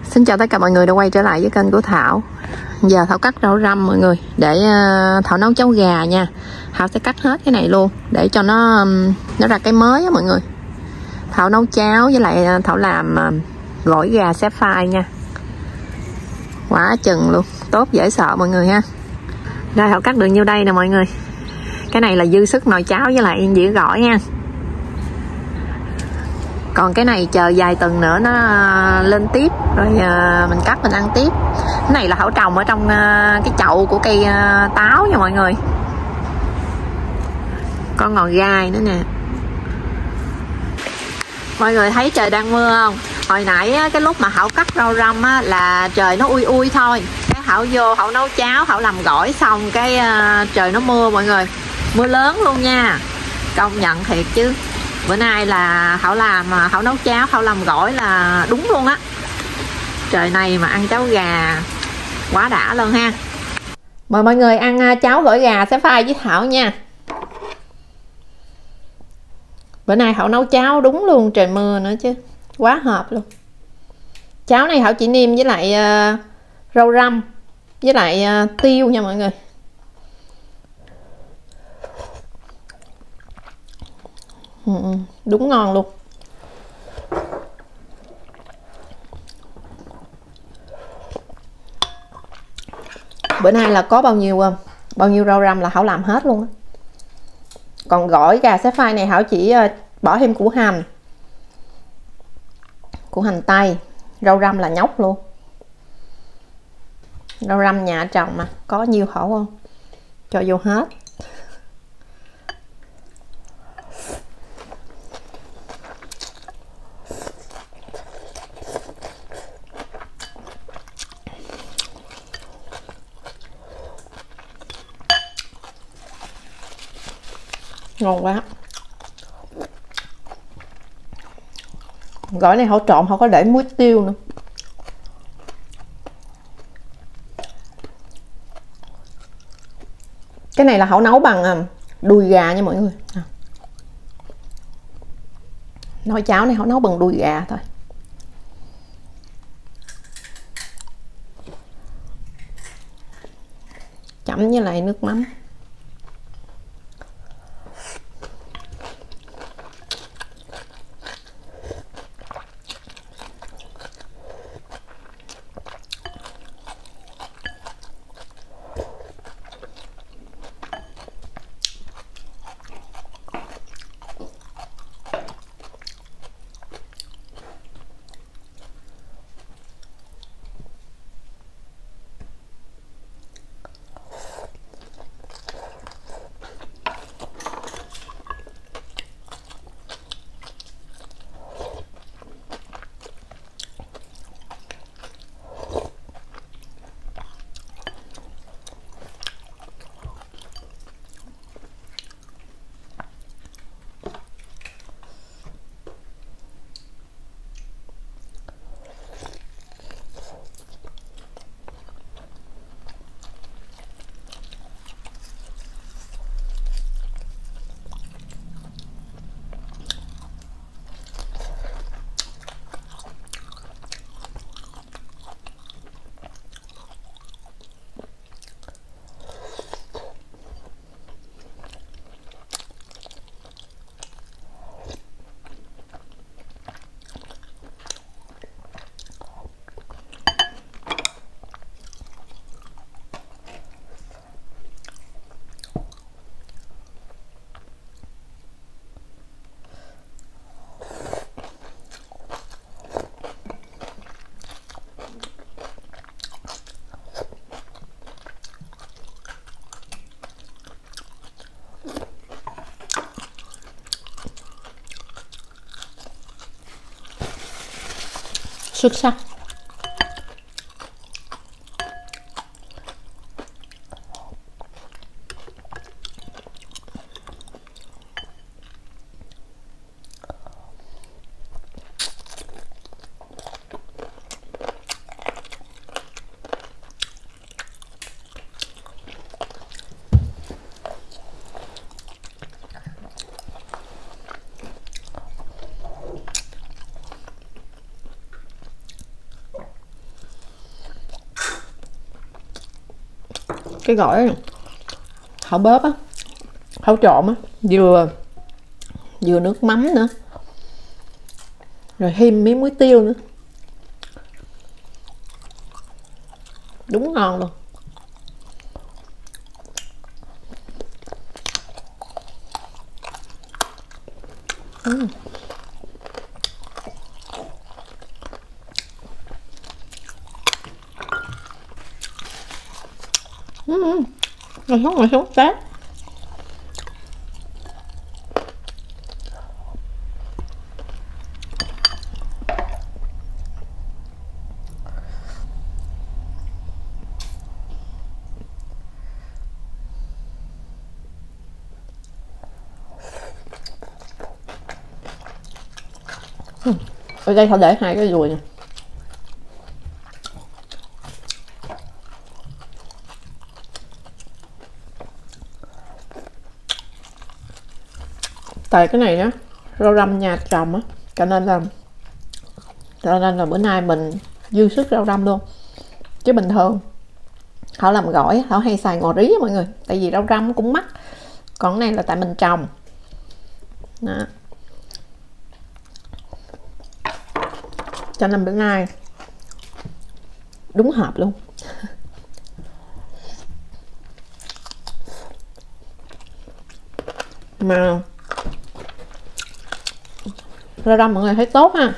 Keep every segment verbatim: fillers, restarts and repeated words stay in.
Xin chào tất cả mọi người đã quay trở lại với kênh của Thảo. Giờ Thảo cắt rau răm mọi người, để uh, Thảo nấu cháo gà nha. Thảo sẽ cắt hết cái này luôn để cho nó um, nó ra cái mới á mọi người. Thảo nấu cháo với lại uh, Thảo làm uh, gỏi gà xé phai nha. Quá chừng luôn, tốt dễ sợ mọi người ha. Đây Thảo cắt được nhiêu đây nè mọi người. Cái này là dư sức nồi cháo với lại dĩa gỏi nha. Còn cái này chờ vài tuần nữa nó lên tiếp rồi mình cắt mình ăn tiếp. Cái này là Thảo trồng ở trong cái chậu của cây táo nha mọi người. Con ngò gai nữa nè. Mọi người thấy trời đang mưa không? Hồi nãy cái lúc mà Thảo cắt rau răm á, là trời nó ui ui thôi. Cái Thảo vô Thảo nấu cháo, Thảo làm gỏi xong cái trời nó mưa mọi người. Mưa lớn luôn nha. Công nhận thiệt chứ. Bữa nay là Thảo làm mà Thảo nấu cháo, Thảo làm gỏi là đúng luôn á. Trời này mà ăn cháo gà quá đã luôn ha. Mời mọi người ăn cháo gỏi gà xé phai với Thảo nha. Bữa nay Thảo nấu cháo đúng luôn, trời mưa nữa chứ. Quá hợp luôn. Cháo này Thảo chỉ nêm với lại uh, rau răm với lại uh, tiêu nha mọi người. Ừ, đúng ngon luôn. Bữa nay là có bao nhiêu bao nhiêu rau răm là Thảo làm hết luôn á. Còn gỏi gà xé phai này Thảo chỉ bỏ thêm củ hành, củ hành tây, rau răm là nhóc luôn. Rau răm nhà trồng mà, có nhiêu khẩu không cho vô hết. Ngon quá. Gỏi này Thảo trộn không có để muối tiêu nữa. Cái này là Thảo nấu bằng đùi gà nha mọi người. Nồi cháo này Thảo nấu bằng đùi gà thôi. Chấm với lại nước mắm. Xuất sắc. cái gỏi hảo bóp á, hảo trộn á, vừa vừa nước mắm nữa, rồi thêm miếng muối tiêu nữa, đúng ngon luôn. uhm. Uhm. Ngồi xuống, ngồi xuống tát. Ở đây họ để hai cái dùi nè. Tại cái này á, rau răm nhà trồng á, cho nên là cho nên là bữa nay mình dư sức rau răm luôn. Chứ bình thường họ làm gỏi họ hay xài ngò rí á mọi người, tại vì rau răm cũng mắc. Còn cái này là tại mình trồng đó, cho nên bữa nay đúng hợp luôn. Mà rau răm mọi người thấy tốt ha.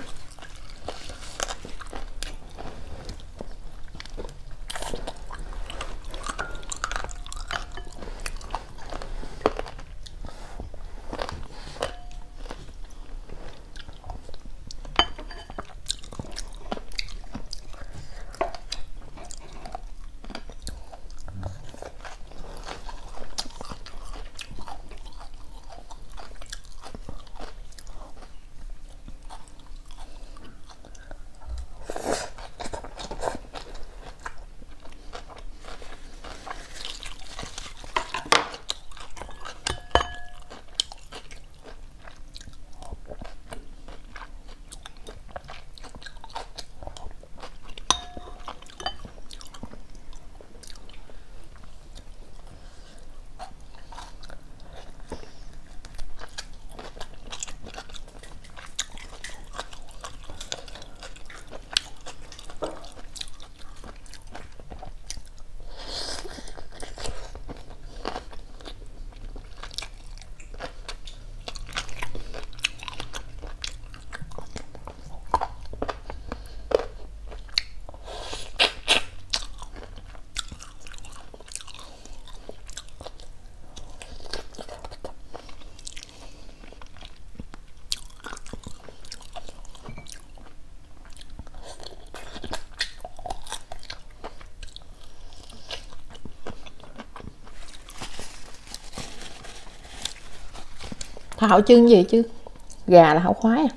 Thảo chưng gì chứ gà là Thảo khoái à.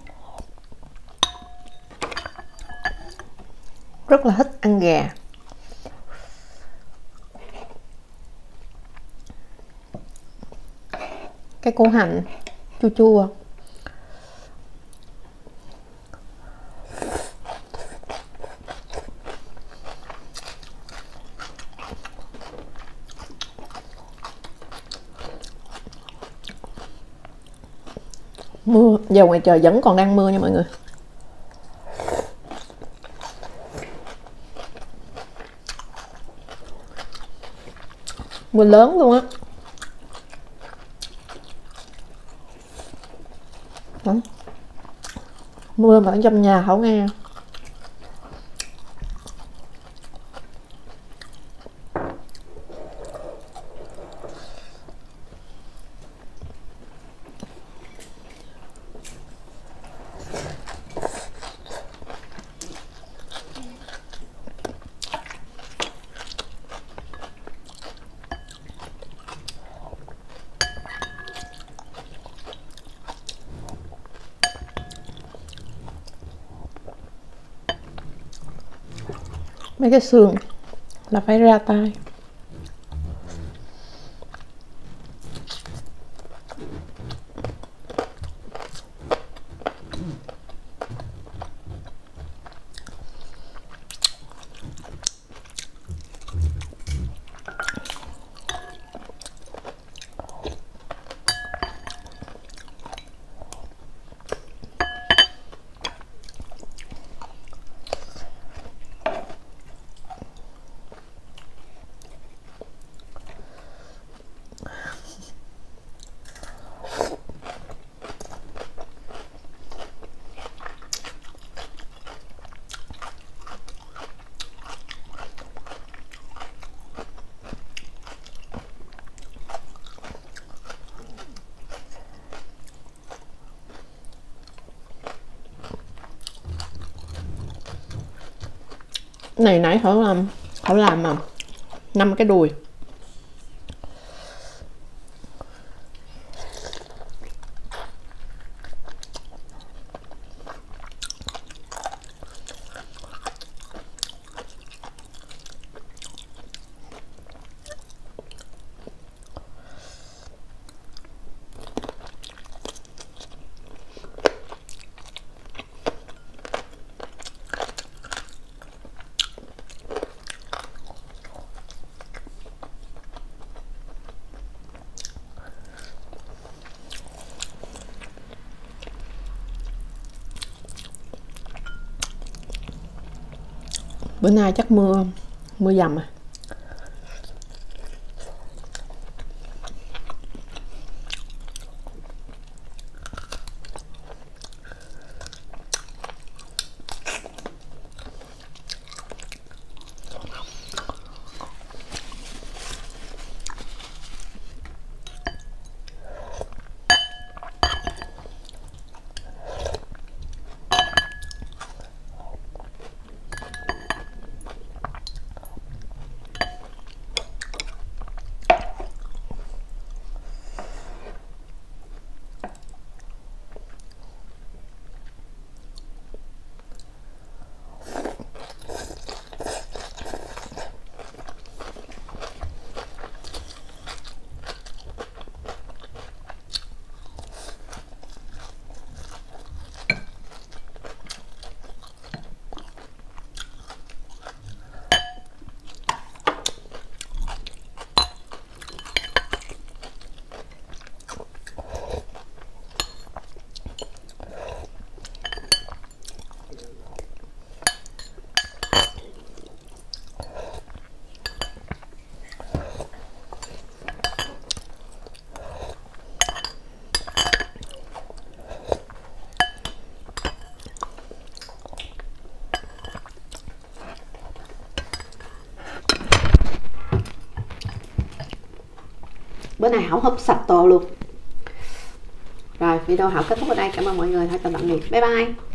Rất là thích ăn gà. Cái củ hành chua chua. Mưa, giờ ngoài trời vẫn còn đang mưa nha mọi người. Mưa lớn luôn á. Mưa mà ở trong nhà không nghe. Mấy cái xương là phải ra tay. Này nãy Thảo làm Thảo làm mà năm cái đùi. Bữa nay chắc mưa mưa dầm à. Bữa nay Hảo húp sạch tô luôn. Rồi video Hảo kết thúc ở đây. Cảm ơn mọi người. Hãy chào tạm biệt. Bye bye.